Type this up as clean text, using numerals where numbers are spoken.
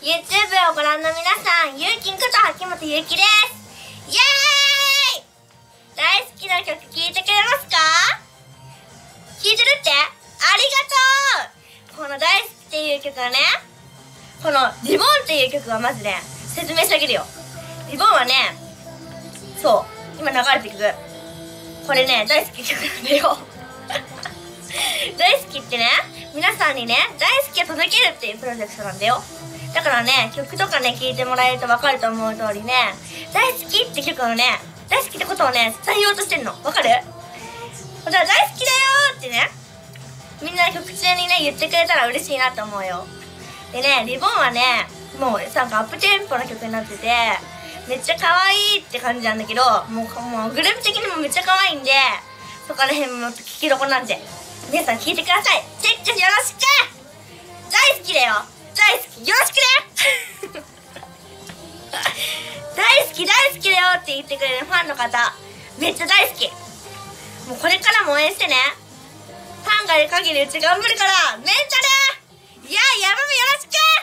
YouTube をご覧の皆さん、ゆうきんこと秋元ゆうきです。イエーイ。大好きな曲聴いてくれますか？聴いてるってありがとう。この大好きっていう曲はね、このリボンっていう曲はまずね、説明してあげるよ。リボンはね、そう、今流れてる曲、これね、大好き曲なんだよ。大好きってね、皆さんにね、大好きを届けるっていうプロジェクトなんだよ。だからね、曲とかね、聴いてもらえると分かると思う通りね、大好きって曲をね、大好きってことをね、伝えようとしてんの。分かる？だから大好きだよーってね、みんな曲中にね、言ってくれたら嬉しいなと思うよ。でね、リボンはね、もうなんかアップテンポな曲になってて、めっちゃ可愛いって感じなんだけど、もうグループ的にもめっちゃ可愛いんで、そこら辺も聞きどころなんで、皆さん聞いてください。チェックよろしく。大好きだよ。大好きよろしくね。大好き大好きだよって言ってくれるファンの方、めっちゃ大好き。もうこれからも応援してね。ファンがいる限りうち頑張るから、めっちゃね。いや、やばめよろしく。